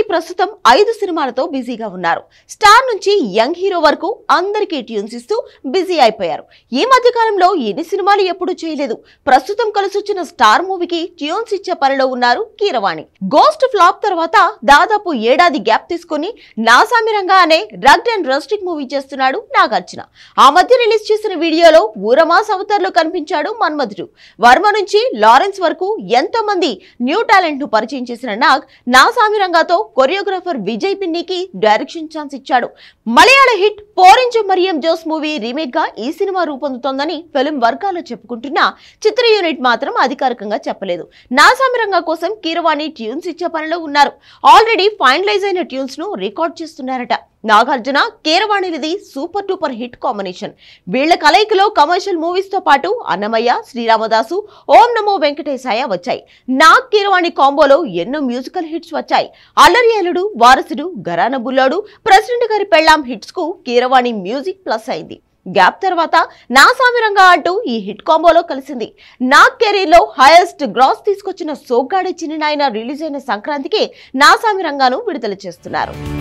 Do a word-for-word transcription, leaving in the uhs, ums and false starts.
ప్రస్తుతం ఐదు సినిమాలతో బిజీగా ఉన్నారు. స్టార్ నుంచి యంగ్ హీరో వరకు అందరికీ ట్యూన్స్ ఇస్తూ బిజీ అయిపోయారు. ఈ మధ్య కాలంలో ఎన్ని సినిమాలు ఎప్పుడు చేయలేదు. ప్రస్తుతం కలిసొచ్చిన స్టార్ మూవీకి ట్యూన్స్ ఇచ్చే పనిలో ఉన్నారు కీరవాణి. గోస్ట్ ఫ్లాప్ తర్వాత దాదాపు ఏడాది గ్యాప్ తీసుకుని నాసామిరంగా అనే రగ్డ్ అండ్ రస్టిక్ మూవీ చేస్తున్నాడు నాగార్జున. ఆ మధ్య రిలీజ్ చేసిన వీడియోలో ఊరమాస్ అవతార్లో కనిపించాడు మన్మధుడు. వర్మ నుంచి లారెన్స్ వరకు ఎంతో మంది న్యూ టాలెంట్ ను పరిచయం చేసిన నాగ్ నాసామిరంగాతో కొరియోగ్రాఫర్ విజయ్ పిన్నికి డైరెక్షన్ ఛాన్స్ ఇచ్చాడు. మలయాళ hit Porinju Mariam Jose movie remake గా ఈ సినిమా రూపొందుతోందని ఫిల్మ్ వర్గాల్లో చెప్పుకుంటున్నా చిత్ర యూనిట్ మాత్రం అధికారికంగా చెప్పలేదు. నాసామిరంగా కోసం కీరవాణి ట్యూన్స్ ఇచ్చే పనిలో ఉన్నారు. ఆల్రెడీ ఫైనలైజ్ అయిన ట్యూన్స్ ను రికార్డ్ చేస్తున్నారట. నాగార్జున కీరవాణిది సూపర్ డూపర్ హిట్ కాంబినేషన్. వీళ్ల కలయికలో కమర్షియల్ మూవీస్ తో పాటు అన్నమయ్య, శ్రీరామదాసు, ఓం నమో వెంకటేశాయ వచ్చాయి. నాగ్ కీరవాణి కాంబోలో ఎన్నో మ్యూజికల్ హిట్స్ వచ్చాయి. అల్లరి అల్లుడు, వారసుడు, గరాన బుల్లోడు, ప్రెసిడెంట్ గారి పెళ్ళాం హిట్స్ కు కీరవాణి మ్యూజిక్ ప్లస్ అయింది. గ్యాప్ తర్వాత నాసామిరంగా అంటూ ఈ హిట్ కాంబోలో కలిసింది. నాగ్ కెరీర్ లో హైయెస్ట్ గ్రాస్ తీసుకొచ్చిన సోగ్గాడే చిన్న నాయన రిలీజ్ అయిన సంక్రాంతికి నాసామిరంగాను విడుదల చేస్తున్నారు.